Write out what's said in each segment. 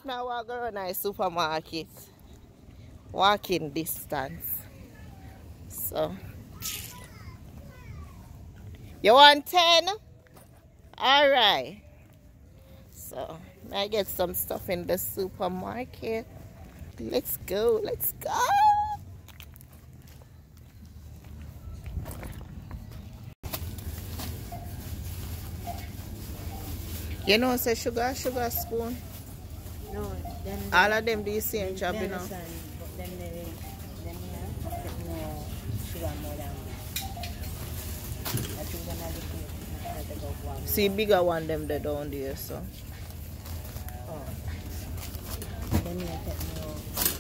now I go to a supermarket. Walking distance. So you want 10? Alright. So I get some stuff in the supermarket. Let's go, let's go. You know, say sugar spoon. No, then all of them do the same job, you know. But then they get more sugar more than I think one. See bigger one them they down there, so. Oh. Then you get more.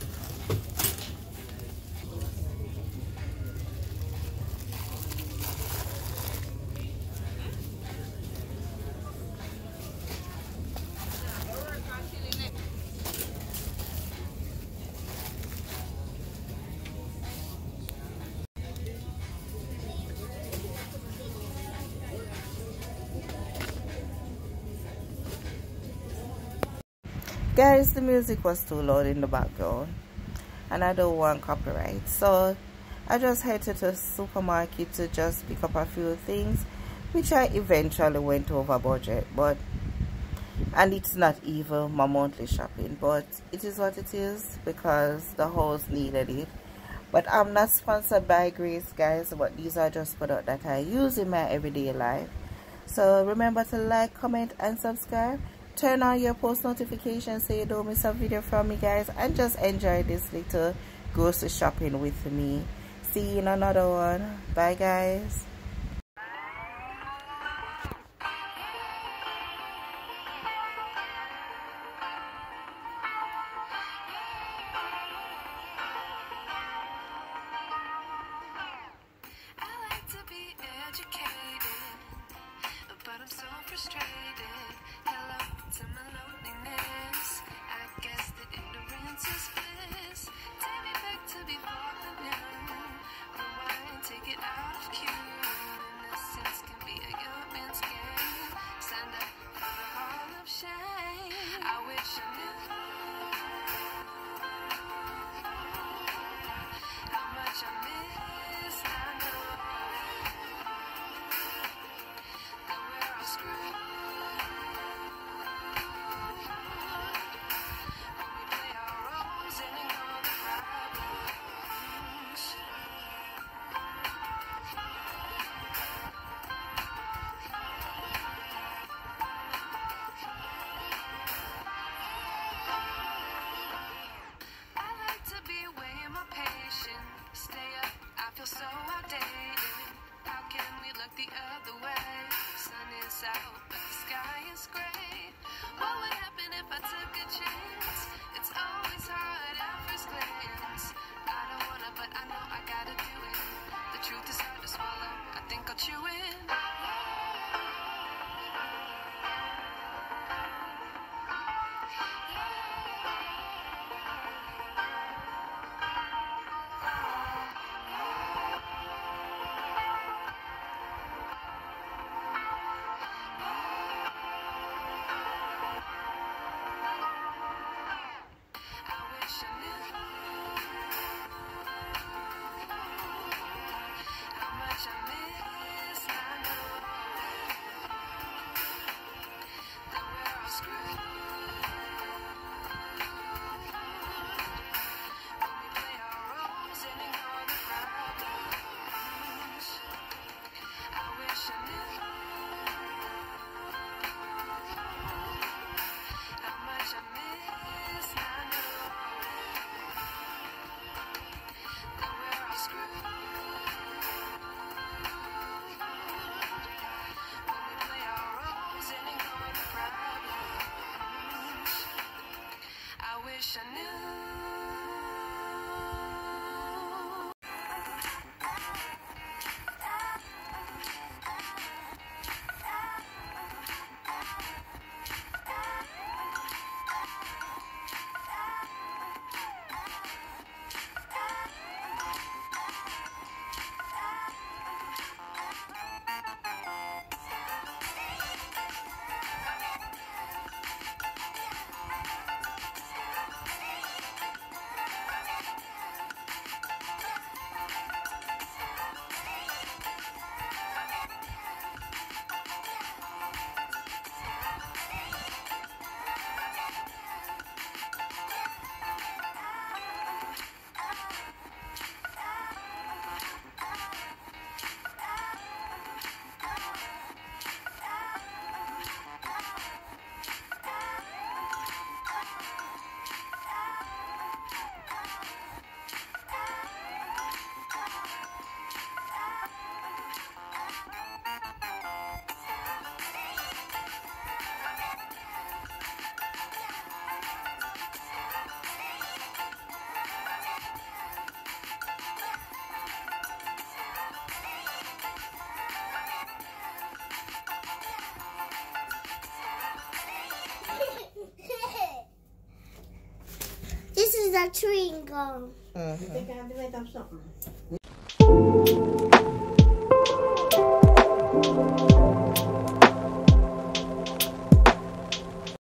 Guys, the music was too loud in the background and I don't want copyright, so I just headed to the supermarket to just pick up a few things, which I eventually went over budget, and it's not even my monthly shopping, but it is what it is because the house needed it. But I'm not sponsored by Grace, guys, but these are just products that I use in my everyday life. So remember to like, comment and subscribe. Turn on your post notifications so you don't miss a video from me, guys, and just enjoy this little grocery shopping with me. See you in another one. Bye, guys. But I'm so frustrated. Hello to my loneliness. I guess that ignorance is bliss. Take me back to before I knew. Rewind, take it out of cue. is a chewing gum. You take out the weight of something.